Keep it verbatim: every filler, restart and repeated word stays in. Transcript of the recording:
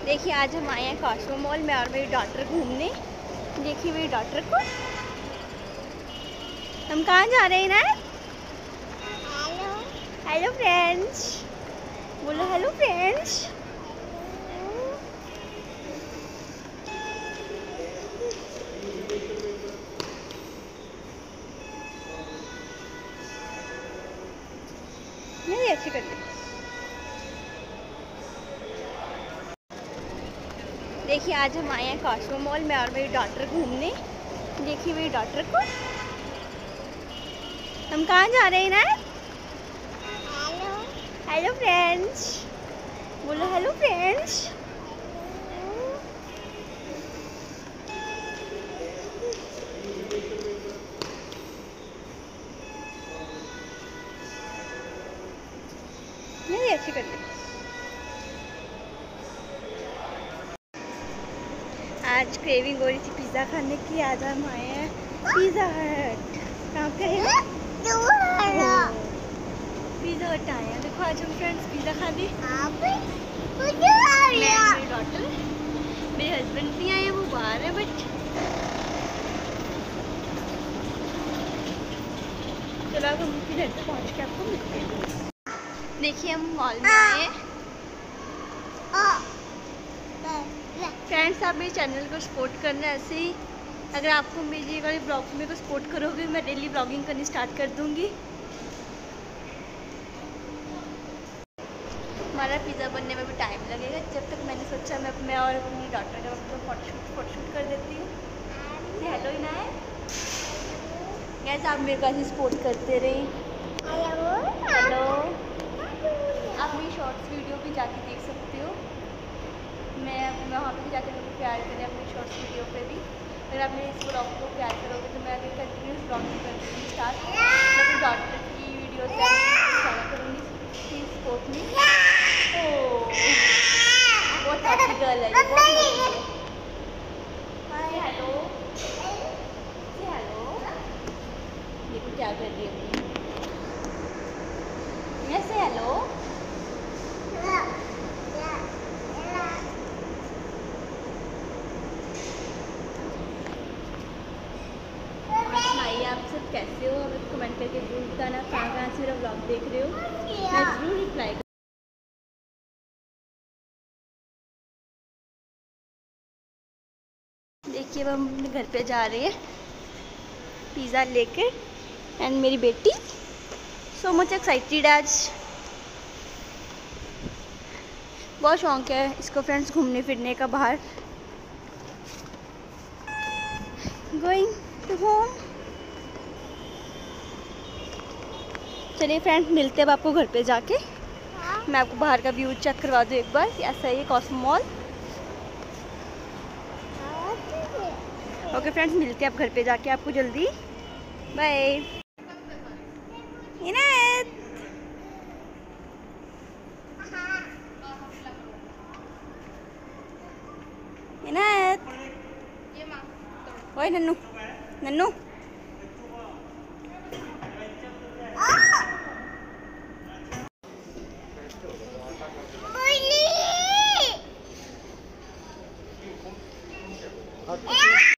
देखिए आज हम आए हैं कॉस्मो मॉल में और मेरी डॉटर घूमने। देखिए मेरी डॉटर को। हम कहाँ जा रहे हैं ना? हेलो हेलो फ्रेंड्स, बोलो हेलो फ्रेंड्स। नहीं अच्छी कर दी। देखिए आज हम आए हैं कॉस्मो मॉल में और मेरी डॉटर घूमने। देखिए मेरी डॉटर को। हम कहाँ जा रहे हैं ना? हेलो हेलो फ्रेंड्स, बोलो हेलो फ्रेंड्स। नहीं अच्छी कर दी। आज क्रेविंग हो रही थी पिज़्ज़ा खाने की। आज हम आए हैं पिज़्ज़ा हट। कहाँ पे है? पिज़्ज़ा हट आए हैं। देखो आज हम फ्रेंड्स पिज़्ज़ा खाने। मैं मेरी डॉटर, मेरे हस्बैंड नहीं आए, वो बाहर है। बट चलो अब हम उनके घर पे पहुँच के आपको मिलते हैं। देखिए हम मॉल में आए हैं। फ्रेंड्स आप मेरे चैनल को सपोर्ट करना ऐसे ही। अगर आपको मेरी वाली ब्लॉग में को सपोर्ट करोगे, मैं डेली ब्लॉगिंग करनी स्टार्ट कर दूंगी। हमारा पिज़्ज़ा बनने में भी टाइम लगेगा। जब तक मैंने सोचा मैं मैं और अपनी डॉटर का तो फोटोशूट फोटोशूट कर देती हूँ। हेलो इनायत, कैसे आप मेरे को ऐसे सपोर्ट करते रहे। हेलो, आप मेरी शॉर्ट्स वीडियो भी जाके देख सकते हो। मैं मैं वहाँ पे भी जाकर लोग प्यार करें अपने शॉर्ट्स वीडियो पे भी। अगर आप मेरे इस ब्लॉग को प्यार करोगे तो मैं अगर कंटिन्यूस ब्लॉगिंग कर दूँगी स्टार्ट। मैं अपनी डॉटर की वीडियोस डाला करूँगी। Please support me. ओह बहुत हैप्पी गर्ल है ये, बहुत हैप्पी है। हाय हेलो हेलो, देखो क्या कर रही है। ऐसे हेलो आप सब कैसे हो? अगर कमेंट करके जरूर बताना कहाँ कहाँ से मेरा ब्लॉग देख रहे हो। मैं जरूर रिप्लाई। देखिए हम अपने घर पे जा रहे हैं पिज़्ज़ा लेके। एंड मेरी बेटी सो मच एक्साइटेड। आज बहुत शौक है इसको फ्रेंड्स घूमने फिरने का बाहर। Going to home. चलिए फ्रेंड्स मिलते हैं अब आपको घर पे जाके। मैं आपको बाहर का व्यू चेक करवा दूँ एक बार। ऐसा ही है कॉस्मो मॉल। ओके फ्रेंड्स मिलते हैं आप घर पे जाके आपको जल्दी। बाय। इनायत इनायत, ओए नन्नू नन्नू।